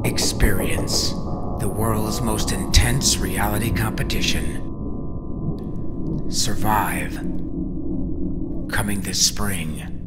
Experience the world's most intense reality competition. Survive. Coming this spring.